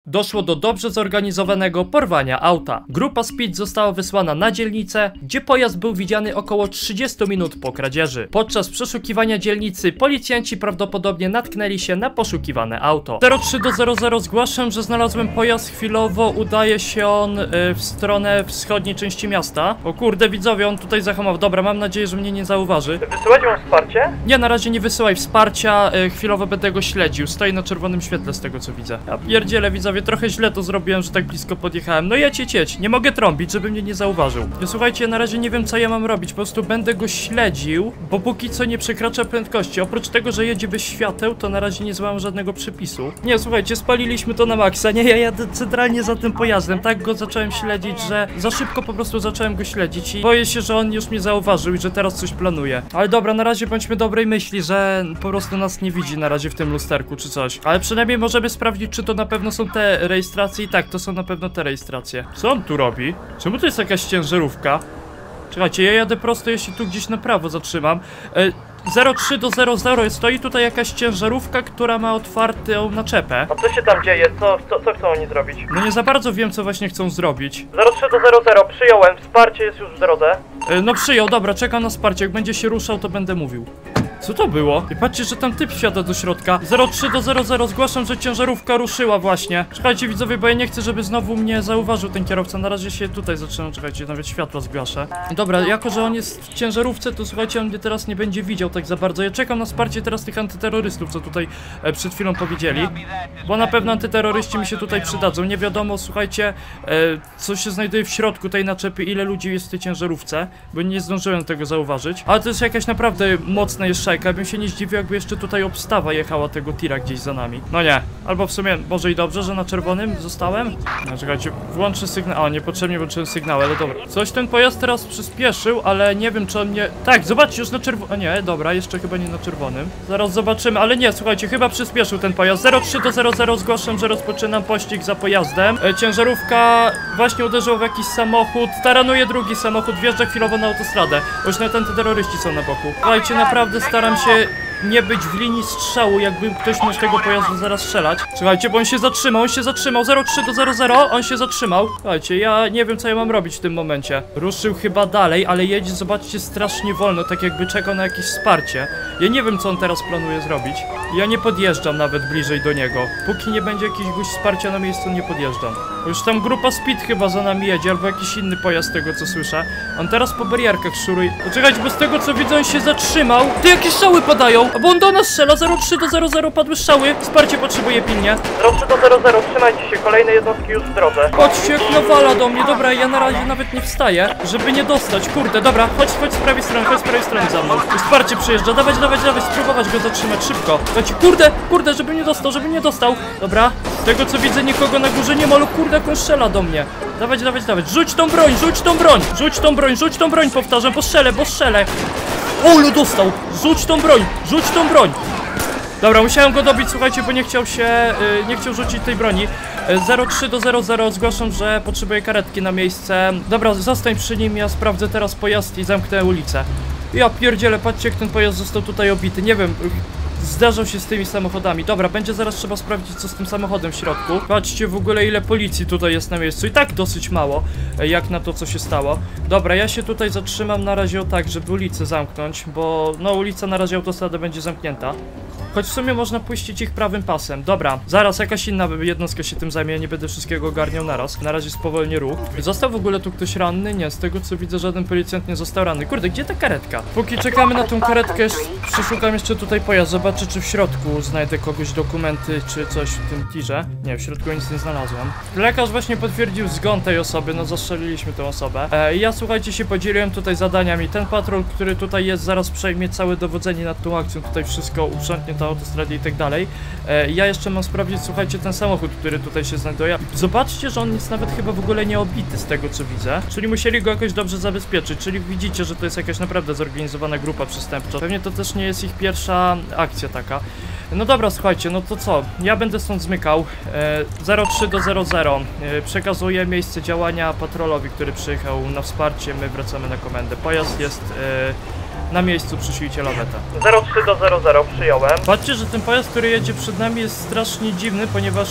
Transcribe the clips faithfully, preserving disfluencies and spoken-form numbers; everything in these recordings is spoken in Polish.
Doszło do dobrze zorganizowanego porwania auta. Grupa Speed została wysłana na dzielnicę, gdzie pojazd był widziany około trzydzieści minut po kradzieży. Podczas przeszukiwania dzielnicy policjanci prawdopodobnie natknęli się na poszukiwane auto. zero trzy do zero zero zgłaszam, że znalazłem pojazd. Chwilowo udaje się on y, w stronę wschodniej części miasta. O kurde, widzowie, on tutaj zahamował. Dobra, mam nadzieję, że mnie nie zauważy. Wysyłać wam wsparcie? Nie, na razie nie wysyłaj wsparcia, y, chwilowo będę go śledził. Stoi na czerwonym świetle z tego co widzę. Ja pierdzielę, widzowie, trochę źle to zrobiłem, że tak blisko podjechałem. No jedź, jedź, jedź. Nie mogę trąbić, żeby mnie nie zauważył. No, słuchajcie, ja na razie nie wiem co ja mam robić. Po prostu będę go śledził, bo póki co nie przekracza prędkości. Oprócz tego, że jedzie bez świateł, to na razie nie złamam żadnego przepisu. Nie, słuchajcie, spaliliśmy to na maksa. Nie, ja jadę centralnie za tym pojazdem. Tak go zacząłem śledzić, że za szybko po prostu zacząłem go śledzić i boję się, że on już mnie zauważył i że teraz coś planuje. Ale dobra, na razie bądźmy dobrej myśli, że po prostu nas nie widzi na razie w tym lusterku czy coś. Ale przynajmniej możemy sprawdzić, czy to na pewno są te rejestracje i tak, to są na pewno te rejestracje. Co on tu robi? Czemu to jest jakaś ciężarówka? Czekajcie, ja jadę prosto, jeśli tu gdzieś na prawo zatrzymam. E, zero trzy do zero zero stoi tutaj jakaś ciężarówka, która ma otwartą naczepę. A co się tam dzieje? Co, co, co chcą oni zrobić? No nie za bardzo wiem, co właśnie chcą zrobić. zero trzy do zero zero, przyjąłem, wsparcie jest już w drodze. E, no przyjął, dobra, czekam na wsparcie, jak będzie się ruszał, to będę mówił. Co to było? I patrzcie, że tam typ wsiada do środka. zero trzy do zero zero zgłaszam, że ciężarówka ruszyła właśnie. Czekajcie, widzowie, bo ja nie chcę, żeby znowu mnie zauważył ten kierowca. Na razie się tutaj zaczynam, czekajcie, nawet światła zgaszę. Dobra, jako że on jest w ciężarówce, to słuchajcie, on mnie teraz nie będzie widział tak za bardzo. Ja czekam na wsparcie teraz tych antyterrorystów, co tutaj e, przed chwilą powiedzieli. Bo na pewno antyterroryści mi się tutaj przydadzą. Nie wiadomo, słuchajcie, e, co się znajduje w środku tej naczepy, ile ludzi jest w tej ciężarówce, bo nie zdążyłem tego zauważyć. Ale to jest jakaś naprawdę mocna jeszcze. Ja bym się nie zdziwił, jakby jeszcze tutaj obstawa jechała tego tira gdzieś za nami. No nie. Albo w sumie może i dobrze, że na czerwonym zostałem. No czekajcie, włączę sygnał. A, niepotrzebnie włączyłem sygnał, ale dobra. Coś ten pojazd teraz przyspieszył, ale nie wiem, czy on mnie... Tak, zobaczcie, już na czerwonym... Nie, dobra, jeszcze chyba nie na czerwonym. Zaraz zobaczymy, ale nie, słuchajcie, chyba przyspieszył ten pojazd. zero trzy do zero zero zgłaszam, że rozpoczynam pościg za pojazdem. E, ciężarówka właśnie uderzyła w jakiś samochód. Taranuje drugi samochód, wjeżdża chwilowo na autostradę. Bo już nawet antyterroryści są na boku. Słuchajcie, naprawdę staram się nie być w linii strzału, jakby ktoś mógł z tego pojazdu zaraz strzelać. Słuchajcie, bo on się zatrzymał, on się zatrzymał. zero trzy do zero zero, on się zatrzymał. Słuchajcie, ja nie wiem, co ja mam robić w tym momencie. Ruszył chyba dalej, ale jedzie, zobaczcie, strasznie wolno, tak jakby czekał na jakieś wsparcie. Ja nie wiem, co on teraz planuje zrobić. Ja nie podjeżdżam nawet bliżej do niego. Póki nie będzie jakiegoś wsparcia na miejscu, nie podjeżdżam. Już tam grupa Speed chyba za nami jedzie, albo jakiś inny pojazd, z tego co słyszę. On teraz po barierkach szuruje. Poczekajcie, bo z tego co widzę, on się zatrzymał. Ty, jakieś strzały padają! Bo on do nas strzela. zero trzy do zero zero padły strzały. Wsparcie potrzebuje pilnie. zero trzy do zero zero, trzymajcie się, kolejne jednostki już w drodze. Patrzcie, jak nawala do mnie. Dobra, ja na razie nawet nie wstaję, żeby nie dostać. Kurde, dobra, chodź, chodź z prawej strony, chodź z prawej strony za mną. Wsparcie przyjeżdża, dawać, dawać, dawać, spróbować go zatrzymać szybko. Słuchajcie, kurde, kurde, żeby nie dostał, żeby nie dostał. Dobra, z tego co widzę, nikogo na górze nie ma, ale kurde, jak on strzela do mnie. Dawać, dawać, dawać, rzuć tą broń, rzuć tą broń, rzuć tą broń, rzuć tą broń, powtarzam, bo strzelę, bo strzelę. Olu, dostał, rzuć tą broń, rzuć tą broń. Dobra, musiałem go dobić, słuchajcie, bo nie chciał się, yy, nie chciał rzucić tej broni. yy, zero trzy do zero zero, zgłaszam, że potrzebuję karetki na miejsce. Dobra, zostań przy nim, ja sprawdzę teraz pojazd i zamknę ulicę. Ja pierdzielę, patrzcie, jak ten pojazd został tutaj obity, nie wiem... Zdarzał się z tymi samochodami. Dobra, będzie zaraz trzeba sprawdzić, co z tym samochodem w środku. Patrzcie w ogóle, ile policji tutaj jest na miejscu. I tak dosyć mało, jak na to, co się stało. Dobra, ja się tutaj zatrzymam na razie o tak, żeby ulicę zamknąć, bo no ulica na razie autostrada będzie zamknięta. Choć w sumie można puścić ich prawym pasem. Dobra, zaraz jakaś inna jednostka się tym zajmie, nie będę wszystkiego ogarniał naraz. Na razie spowolnię ruch. Został w ogóle tu ktoś ranny? Nie, z tego co widzę, żaden policjant nie został ranny. Kurde, gdzie ta karetka? Póki czekamy na tą karetkę, przeszukam jeszcze tutaj pojazd. Zobaczę, czy w środku znajdę kogoś, dokumenty, czy coś w tym tirze. Nie, w środku nic nie znalazłem. Lekarz właśnie potwierdził zgon tej osoby, no zastrzeliliśmy tę osobę. E, ja, słuchajcie, się podzieliłem tutaj zadaniami. Ten patrol, który tutaj jest, zaraz przejmie całe dowodzenie nad tą akcją. Tutaj wszystko uprzątnie na autostradzie i tak dalej. E, ja jeszcze mam sprawdzić, słuchajcie, ten samochód, który tutaj się znajduje. Zobaczcie, że on jest nawet chyba w ogóle nie obity z tego, co widzę. Czyli musieli go jakoś dobrze zabezpieczyć. Czyli widzicie, że to jest jakaś naprawdę zorganizowana grupa przestępcza. Pewnie to też nie jest ich pierwsza akcja taka. No dobra, słuchajcie, no to co? Ja będę stąd zmykał. E, zero trzy do zero zero. E, przekazuję miejsce działania patrolowi, który przyjechał na wsparcie. My wracamy na komendę. Pojazd jest... E, na miejscu, przyślijcie lawetę. zero trzy do zero zero, przyjąłem. Patrzcie, że ten pojazd, który jedzie przed nami, jest strasznie dziwny, ponieważ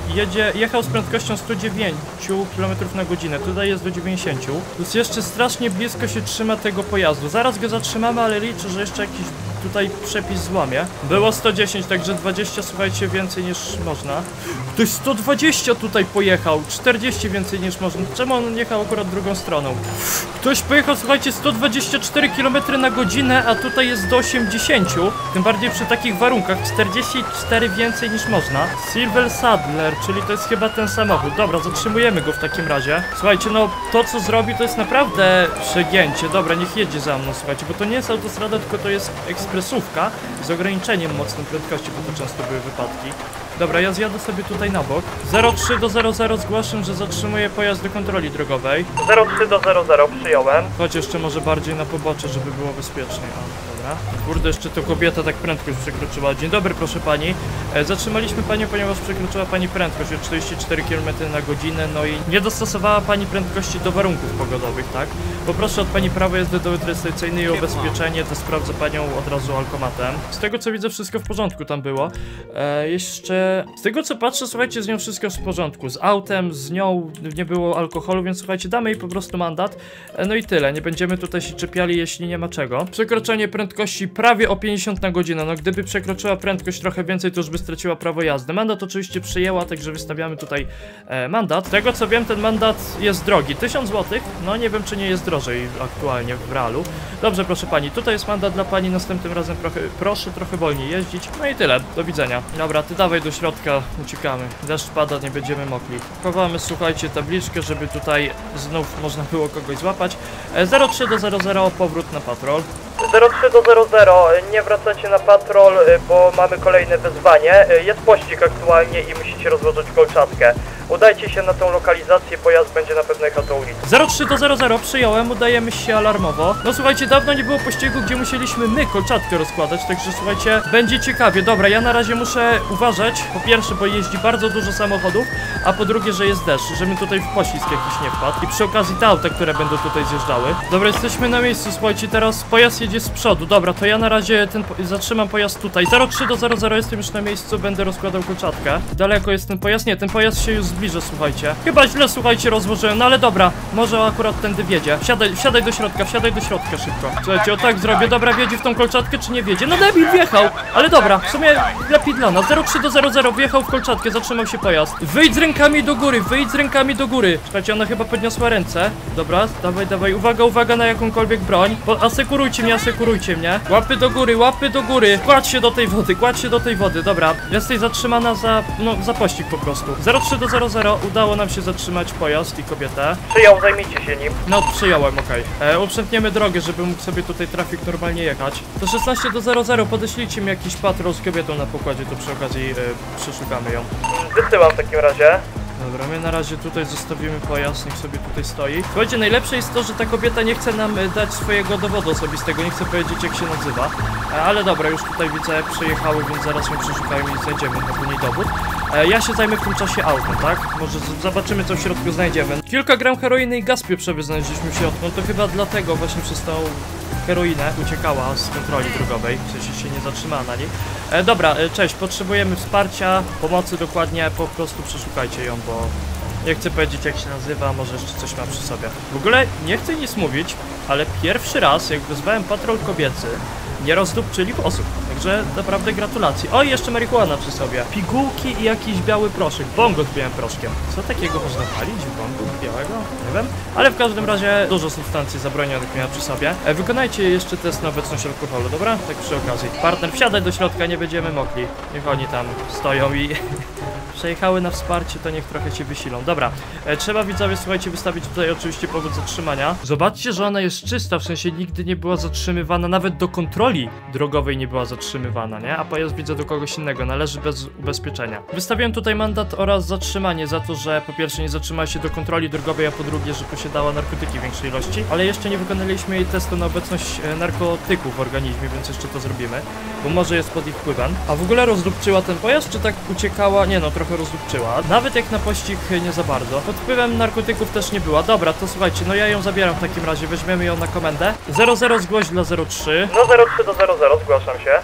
jedzie, jechał z prędkością sto dziewięć kilometrów na godzinę, tutaj jest do dziewięćdziesięciu. Plus jeszcze strasznie blisko się trzyma tego pojazdu. Zaraz go zatrzymamy, ale liczę, że jeszcze jakiś tutaj przepis złamie. Było sto dziesięć, także dwadzieścia, słuchajcie, więcej niż można. Ktoś sto dwadzieścia tutaj pojechał, czterdzieści więcej niż można. Czemu on jechał akurat drugą stroną? Ktoś pojechał, słuchajcie, sto dwadzieścia cztery kilometry na godzinę, a tutaj jest do osiemdziesięciu. Tym bardziej przy takich warunkach, czterdzieści cztery więcej niż można. Silver Sadler, czyli to jest chyba ten samochód. Dobra, zatrzymujemy go w takim razie. Słuchajcie, no to co zrobi, to jest naprawdę przegięcie. Dobra, niech jedzie za mną, słuchajcie, bo to nie jest autostrada, tylko to jest ekspresówka z ograniczeniem mocnej prędkości, bo to często były wypadki. Dobra, ja zjadę sobie tutaj na bok. zero trzy do zero zero zgłaszam, że zatrzymuję pojazd do kontroli drogowej. zero trzy do zero zero przyjąłem. Chodź jeszcze może bardziej na pobocze, żeby było bezpiecznie. O, dobra. Kurde, jeszcze to kobieta tak prędkość przekroczyła. Dzień dobry, proszę pani. E, zatrzymaliśmy panią, ponieważ przekroczyła pani prędkość o czterdzieści cztery kilometry na godzinę, no i nie dostosowała pani prędkości do warunków pogodowych, tak? Poproszę od pani prawo jazdy dowód rejestracyjny i ubezpieczenie, to sprawdzę panią od razu alkomatem. Z tego co widzę, wszystko w porządku tam było. E, jeszcze z tego co patrzę, słuchajcie, z nią wszystko w porządku. Z autem, z nią nie było alkoholu, więc słuchajcie, damy jej po prostu mandat. No i tyle, nie będziemy tutaj się czepiali, jeśli nie ma czego. Przekroczenie prędkości prawie o pięćdziesiąt na godzinę. No gdyby przekroczyła prędkość trochę więcej, to już by straciła prawo jazdy. Mandat oczywiście przyjęła, także wystawiamy tutaj e, mandat. Z tego co wiem, ten mandat jest drogi. tysiąc złotych? No nie wiem, czy nie jest drożej aktualnie w realu. Dobrze, proszę pani, tutaj jest mandat dla pani, następnym razem trochę, proszę trochę wolniej jeździć. No i tyle, do widzenia. Dobra, ty dawaj do środka, uciekamy. Deszcz pada, nie będziemy mogli. Chowamy, słuchajcie, tabliczkę, żeby tutaj znów można było kogoś złapać. zero trzy do zero zero, powrót na patrol. zero trzy do zero zero, nie wracacie na patrol, bo mamy kolejne wyzwanie. Jest pościg aktualnie i musicie rozłożyć kolczatkę. Udajcie się na tą lokalizację, pojazd będzie na pewno jechał tą ulicą. zero trzy do zero zero, przyjąłem, udajemy się alarmowo. No słuchajcie, dawno nie było pościgu, gdzie musieliśmy my kolczatkę rozkładać, także słuchajcie, będzie ciekawie. Dobra, ja na razie muszę uważać, po pierwsze, bo jeździ bardzo dużo samochodów, a po drugie, że jest deszcz, żebym tutaj w poślizg jakiś nie wpadł. I przy okazji te auta, które będą tutaj zjeżdżały. Dobra, jesteśmy na miejscu, słuchajcie, teraz pojazd jedzie z przodu. Dobra, to ja na razie ten po zatrzymam pojazd tutaj. zero trzy do zero zero, jestem już na miejscu, będę rozkładał kolczatkę. Daleko jest ten pojazd? Nie, ten pojazd się już zbliża, słuchajcie. Chyba źle, słuchajcie, rozłożyłem, no ale dobra, może akurat tędy wiedzie. Wsiadaj, wsiadaj do środka, wsiadaj do środka szybko. Słuchajcie, o tak zrobię. Dobra, wiedzie w tą kolczatkę, czy nie wiedzie? No debil, wjechał, ale dobra, w sumie lepiej dla nas. zero trzy do zero zero, wjechał w kolczatkę, zatrzymał się pojazd. Wyjdź z rękami do góry, wyjdź z rękami do góry. Słuchajcie, ona chyba podniosła ręce. Dobra, dawaj, dawaj, uwaga, uwaga na jakąkolwiek broń. Bo asekurujcie mnie, asekurujcie mnie. Łapy do góry, łapy do góry. Kładź się do tej wody, kładź się do tej wody. Dobra, jesteś zatrzymana za, no, za pościg po prostu. zero trzy do zero zero, udało nam się zatrzymać pojazd i kobietę. Przyjął, zajmijcie się nim. No, przyjąłem, okej. Okay. E, uprzętniemy drogę, żeby mógł sobie tutaj trafik normalnie jechać. Do szesnaście do zero zero podeślijcie mi jakiś patrol z kobietą na pokładzie, to przy okazji e, przeszukamy ją. Wysyłam w takim razie. Dobra, my na razie tutaj zostawimy pojazd, niech sobie tutaj stoi. Słuchajcie, najlepsze jest to, że ta kobieta nie chce nam e, dać swojego dowodu osobistego, nie chce powiedzieć, jak się nazywa. E, ale dobra, już tutaj widzę, przyjechały, więc zaraz ją przeszukają i znajdziemy na niej dowód. E, ja się zajmę w tym czasie autem, tak? Może zobaczymy, co w środku znajdziemy. Kilka gram heroiny i gaz pieprzowy znaleźliśmy w środku, no to chyba dlatego właśnie przez tą heroinę uciekała z kontroli drogowej, w sensie się nie zatrzymała na niej. E, dobra, e, cześć, potrzebujemy wsparcia, pomocy dokładnie, po prostu przeszukajcie ją, bo nie chcę powiedzieć, jak się nazywa, może jeszcze coś ma przy sobie. W ogóle nie chcę nic mówić, ale pierwszy raz, jak wezwałem patrol kobiecy, nie rozdupczyli włosów. Także naprawdę gratulacje. O, i jeszcze marihuana przy sobie. Pigułki i jakiś biały proszek. Bongo z białym proszkiem. Co takiego można palić? Bongo białego? Nie wiem. Ale w każdym razie dużo substancji zabronionych miała przy sobie. E, wykonajcie jeszcze test na obecność alkoholu, dobra? Tak przy okazji. Partner, wsiadaj do środka, nie będziemy mogli. Niech oni tam stoją i... przejechały na wsparcie, to niech trochę się wysilą. Dobra, e, trzeba widzowie, słuchajcie, wystawić tutaj oczywiście powód zatrzymania. Zobaczcie, że ona jest czysta, w sensie nigdy nie była zatrzymywana, nawet do kontroli drogowej nie była zatrzymywana, nie? A pojazd widzę do kogoś innego, należy bez ubezpieczenia. Wystawiłem tutaj mandat oraz zatrzymanie za to, że po pierwsze nie zatrzymała się do kontroli drogowej, a po drugie, że posiadała narkotyki w większej ilości, ale jeszcze nie wykonaliśmy jej testu na obecność e, narkotyków w organizmie, więc jeszcze to zrobimy, bo może jest pod ich wpływem. A w ogóle rozdupczyła ten pojazd, czy tak uciekała? Nie no, trochę rozdupczyła. Nawet jak na pościg nie za bardzo. Pod wpływem narkotyków też nie była. Dobra, to słuchajcie, no ja ją zabieram w takim razie, weźmiemy ją na komendę. zero zero zgłoś dla zero trzy. No zero trzy do zero zero, zgłaszam się.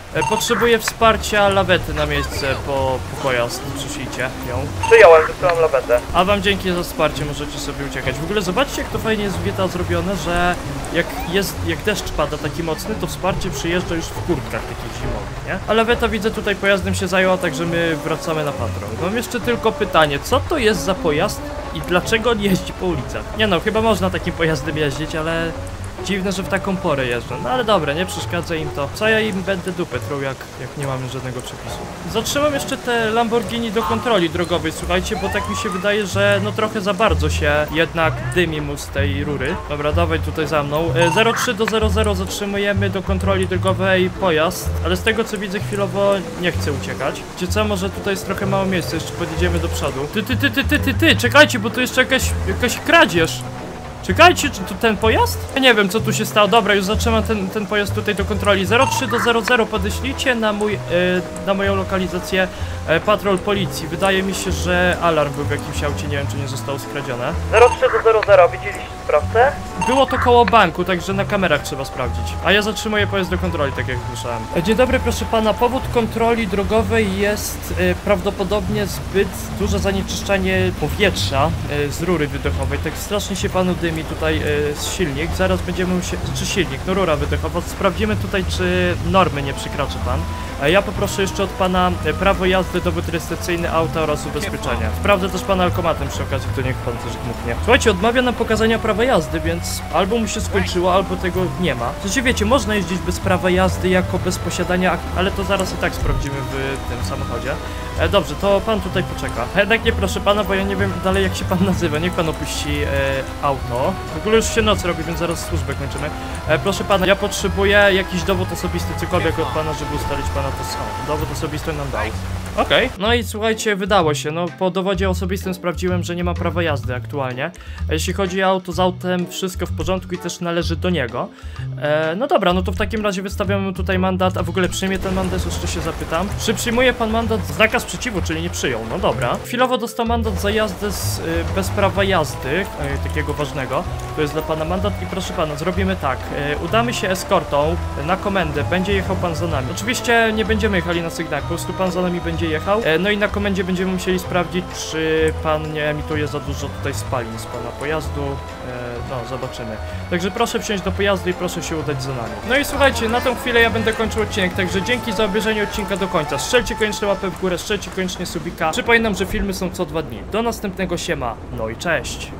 E, potrzebuję wsparcia lawety na miejsce po, po pojazd. Przyszlijcie ją. Przyjąłem, wysyłam lawetę. A wam dzięki za wsparcie, możecie sobie uciekać. W ogóle zobaczcie, jak to fajnie jest w G T A zrobione, że jak jest, jak deszcz pada taki mocny, to wsparcie przyjeżdża już w kurtkach takich zimowych, nie? A laweta, widzę, tutaj pojazdem się zajęła, także my wracamy na patrol. Mam jeszcze tylko pytanie, co to jest za pojazd i dlaczego on jeździ po ulicach? Nie no, chyba można takim pojazdem jeździć, ale dziwne, że w taką porę jeżdżą. No ale dobra, nie przeszkadza im to. Co ja im będę dupę truł, jak, jak nie mamy żadnego przepisu. Zatrzymam jeszcze te Lamborghini do kontroli drogowej, słuchajcie, bo tak mi się wydaje, że no trochę za bardzo się jednak dymi mu z tej rury. Dobra, dawaj tutaj za mną. E, zero trzy do zero zero zatrzymujemy do kontroli drogowej pojazd, ale z tego co widzę chwilowo nie chcę uciekać. Wiecie co, może tutaj jest trochę mało miejsca, jeszcze podjedziemy do przodu. Ty, ty, ty, ty, ty, ty, ty, czekajcie, bo tu jeszcze jakaś, jakaś kradzież. Czekajcie, czy to ten pojazd? Ja nie wiem, co tu się stało. Dobra, już zatrzymam ten, ten pojazd tutaj do kontroli. zero trzy do zero zero podeślijcie na mój, yy, na moją lokalizację yy, patrol policji. Wydaje mi się, że alarm był w jakimś aucie, nie wiem, czy nie zostało skradzione. zero trzy do zero zero, widzieliście sprawcę? Było to koło banku, także na kamerach trzeba sprawdzić. A ja zatrzymuję pojazd do kontroli, tak jak słyszałem. Dzień dobry, proszę pana. Powód kontroli drogowej jest yy, prawdopodobnie zbyt duże zanieczyszczenie powietrza yy, z rury wydechowej. Tak strasznie się panu dymi tutaj yy, z silnik. Zaraz będziemy się... czy silnik, no rura wydechowa. Sprawdzimy tutaj, czy normy nie przekracza pan. A ja poproszę jeszcze od pana yy, prawo jazdy, dowód rejestracyjny auta oraz ubezpieczenia. Sprawdzę też pana alkomatem przy okazji, to niech pan też dmuchnie. Słuchajcie, odmawia nam pokazania prawa jazdy, więc albo mu się skończyło, albo tego nie ma. Znaczy wiecie, można jeździć bez prawa jazdy jako bez posiadania, ale to zaraz i tak sprawdzimy w tym samochodzie. E, dobrze, to pan tutaj poczeka. A jednak nie, proszę pana, bo ja nie wiem dalej, jak się pan nazywa. Niech pan opuści e, auto. W ogóle już się noc robi, więc zaraz służbę kończymy. E, proszę pana, ja potrzebuję jakiś dowód osobisty, cokolwiek od pana, żeby ustalić pana to są. Dowód osobisty nam dał. Okej, okay. No i słuchajcie, wydało się, no po dowodzie osobistym sprawdziłem, że nie ma prawa jazdy aktualnie. A jeśli chodzi o auto, z autem wszystko w porządku i też należy do niego. E, no dobra, no to w takim razie wystawiamy mu tutaj mandat, a w ogóle przyjmie ten mandat, jeszcze się zapytam. Czy przyjmuje pan mandat z zakaz sprzeciwu, czyli nie przyjął? No dobra. Chwilowo dostał mandat za jazdę z, y, bez prawa jazdy, y, takiego ważnego. To jest dla pana mandat i proszę pana, zrobimy tak. Y, udamy się eskortą na komendę, będzie jechał pan za nami. Oczywiście nie będziemy jechali na sygnał, po prostu pan za nami będzie jechał. E, no i na komendzie będziemy musieli sprawdzić, czy pan nie emituje za dużo tutaj spalin z pana pojazdu. E, no, zobaczymy. Także proszę wsiąść do pojazdu i proszę się udać za nami. No i słuchajcie, na tą chwilę ja będę kończył odcinek, także dzięki za obejrzenie odcinka do końca. Strzelcie koniecznie łapę w górę, strzelcie koniecznie subika. Przypominam, że filmy są co dwa dni. Do następnego, siema, no i cześć.